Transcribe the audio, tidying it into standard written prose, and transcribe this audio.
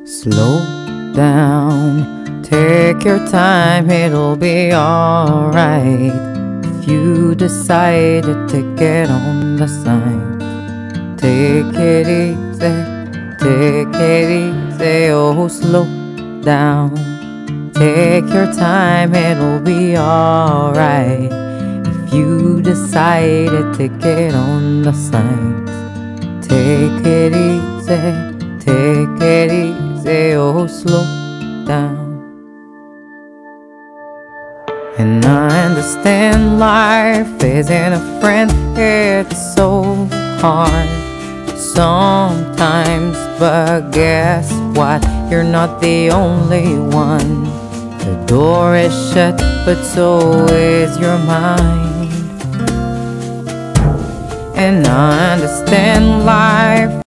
Slow down, take your time, it'll be alright. If you decided to get on the sign, take it easy, oh slow down. Take your time, it'll be alright. If you decided to get on the sign, take it easy, oh slow down. And I understand life isn't a friend, it's so hard sometimes, but guess what? You're not the only one. The door is shut, but so is your mind. And I understand life